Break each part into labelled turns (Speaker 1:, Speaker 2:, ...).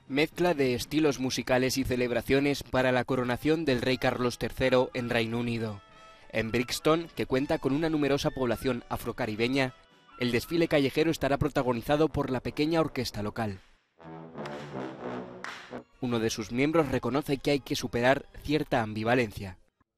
Speaker 1: Mezcla de estilos musicales y celebraciones para la coronación del rey Carlos III en Reino Unido. En Brixton, que cuenta con una numerosa población afrocaribeña, el desfile callejero estará protagonizado por la pequeña orquesta local. Uno de sus miembros reconoce que hay que superar cierta ambivalencia.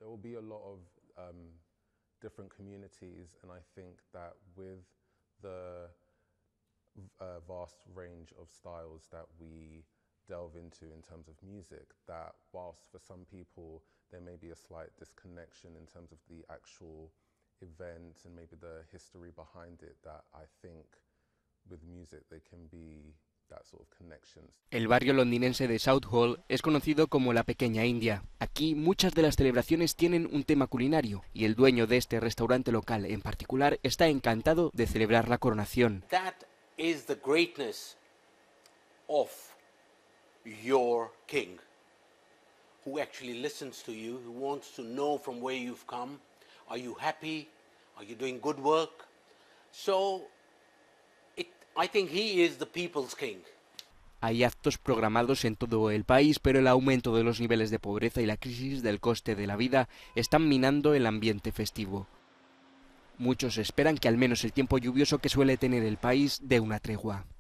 Speaker 2: Vast range of styles that we delve into in terms of music, that whilst for some people there may be a slight disconnection in terms of the actual event and maybe the history behind it, that I think with music they can be that sort of connections.
Speaker 1: El barrio londinense de Southall es conocido como la Pequeña India. Aquí muchas de las celebraciones tienen un tema culinario y el dueño de este restaurante local en particular está encantado de celebrar la coronación.
Speaker 3: Is the greatness of your king, who actually listens to you, who wants to know from where you've come. Are you happy? Are you doing good work? So I think he is the people's king.
Speaker 1: Hay actos programados en todo el país, pero el aumento de los niveles de pobreza y la crisis del coste de la vida están minando el ambiente festivo. Muchos esperan que al menos el tiempo lluvioso que suele tener el país dé una tregua.